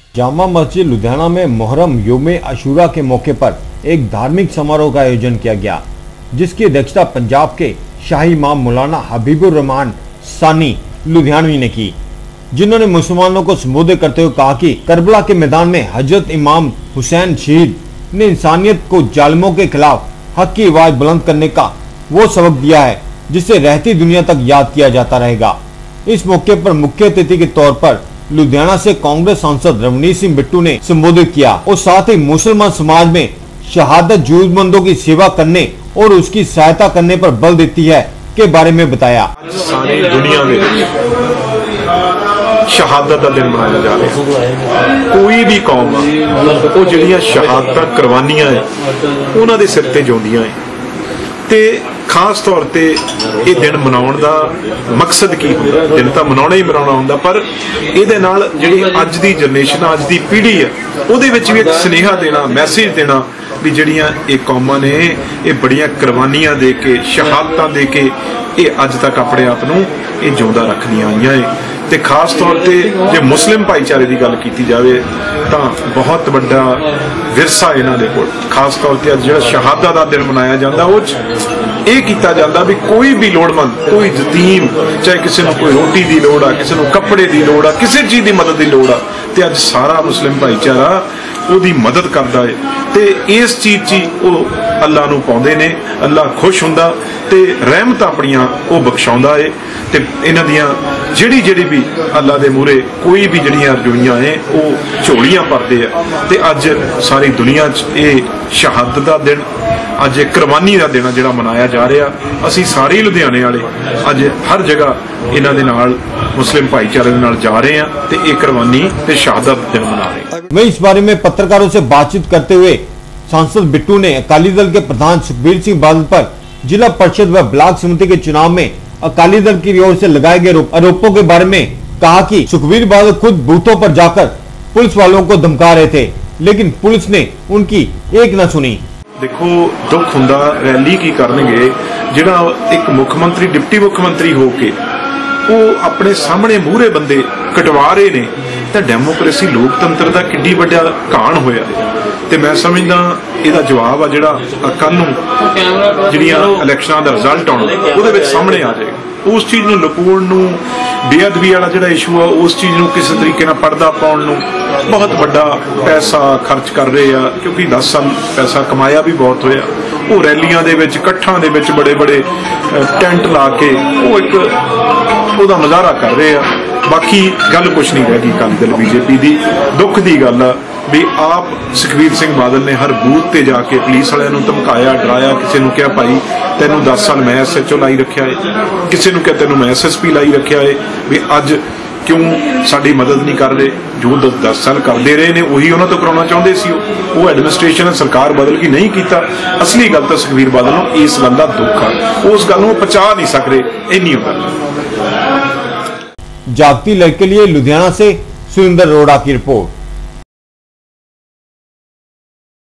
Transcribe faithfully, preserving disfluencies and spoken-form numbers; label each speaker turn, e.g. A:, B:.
A: जामा मस्जिद लुधियाना में मुहर्रम यौम अशूरा के मौके पर एक धार्मिक समारोह का आयोजन किया गया, जिसकी अध्यक्षता पंजाब के शाही इमाम मौलाना हबीबुर रहमान सानी लुधियानवी ने की, जिन्होंने मुसलमानों को संबोधित करते हुए कहा कि करबला के मैदान में हजरत इमाम हुसैन शहीद ने इंसानियत को जालिमों के खिलाफ हक की आवाज बुलंद करने का वो सबक दिया है जिसे रहती दुनिया तक याद किया जाता रहेगा। इस मौके पर मुख्य अतिथि के तौर पर लुधियाना से कांग्रेस सांसद रवनीत सिंह बिट्टू ने संबोधित किया और साथ ही मुसलमान समाज में शहादत जरूरतमंदों की सेवा करने और उसकी सहायता करने पर बल देती है के बारे में बताया।
B: सारी दुनिया में शहादत का दिन मनाया जा रहा है। कोई भी कौम वो जिहड़ियां शहादत कुर्बानियां है उन्हां दे सिर ते जिउंदियां है ते खास तौर ते ये दिन मनाउण दा मकसद की हुंदा। दिन तां मनाउणा ही मनाउणा हुंदा, पर इहदे नाल जिहड़ी अज दी जनरेशन अज दी पीढ़ी है उहदे विच भी एक सुनेहा देना, मैसेज देना भी जिहड़ियां ये कौमां ने ये बड़ियां कुर्बानियां दे के शहादतां दे के ये अज तक अपने आप नूं ये जिउंदा रखदियां आईयां है। ते खास तौर पे जे मुस्लिम भाईचारे की गल की जाए तो बहुत बड़ा विरसा इन्हां दे कोल। खास तौर पर जो शहादत का दिन मनाया जाता वो ये किया जाता भी कोई भी लोड़मंद, कोई यतीम, चाहे किसी को कोई रोटी की लोड़ आ, किसी को कपड़े की लोड़ आ, किसी चीज़ की मदद की लोड़ आ, ते अज सारा मुस्लिम भाईचारा उसकी मदद करता है। ते इस चीज़ ची वो अल्लाह नूं पाउंदे ने, अल्लाह खुश हुंदा ते रहमत अपनियां वो बख्शाउंदा है। ते इन्हां दियां जिहड़ी जिहड़ी भी अल्लाह दे मूहरे कोई भी जिहड़ियां रजोइयां है वो झोलियां भरदे आ। ते अज सारी दुनिया च ये शहादत का दिन, अज कुर्बानी का दिन जिहड़ा मनाया जा रहा। असीं सारे लुधियाने वाले अज हर जगह इन्हां दे नाल मुस्लिम भाईचारे दे नाल जा रहे हैं ते ये कुर्बानी ते शहादत दिन मना रहे हैं।
A: वहीं इस बारे में पत्रकारों से बातचीत करते हुए सांसद बिट्टू ने अकाली दल के प्रधान सुखबीर सिंह बादल पर जिला परिषद व ब्लॉक समिति के चुनाव में अकाली दल की ओर से लगाए गए आरोपों के बारे में कहा कि सुखबीर बादल खुद बूथों पर जाकर पुलिस वालों को धमका रहे थे, लेकिन पुलिस ने उनकी एक न सुनी।
B: देखो दुख हुंदा, रैली की करनगे जिहड़ा एक मुख्यमंत्री डिप्टी मुख्यमंत्री होके वो अपने सामने मूहरे बंदे कटवा रहे ने तो डेमोक्रेसी लोकतंत्र का किड्डी वड्डा घाण होया। ते मैं समझदा इहदा जवाब आ जिहड़ा कल नूं जिहड़ियां इलैक्शनां दा रिजल्ट आउणा उहदे विच सामने आ जाएगा। उस चीज़ नूं लुकाउण नूं, बेअदबी वाला जिहड़ा इशू आ उस चीज़ नूं किसी तरीके नाल पर्दा पाउण नूं बहुत बड़ा पैसा खर्च कर रहे हैं, क्योंकि दस साल पैसा कमाया भी बहुत होया। वो रैलियां दे विच कट्ठां दे विच बड़े बड़े टेंट ला के वो एक उहदा मुजाहरा कर रहे हैं। बाकी गल कुछ नहीं रह गई अकाली दल बीजेपी की। दुख की गल आ भी आप सुखबीर सिंह बादल ने हर बूथ ते जाके पुलिस वालियां नूं धमकाया, डराया, किसी नूं कहा भाई तैनूं दस साल मैं एस एच ओ लाई रखिया है, किसी नूं कहा तैनूं मैं एस एस पी लाई रखिया है, भी अज क्यों साडी मदद नहीं कर रहे। जो दस साल करते रहे ने वही उन्होंने तो कराना चाहते सी। वो एडमिनिस्ट्रेशन सरकार बदल की नहीं किया। असली गल तो सुखबीर बादल नूं इस गल का दुख है, उस गल नूं पचा नहीं सक रहे। इन्नी गल।
A: जागती लहर के लिए लुधियाना से सुरेंद्र अरोड़ा की रिपोर्ट।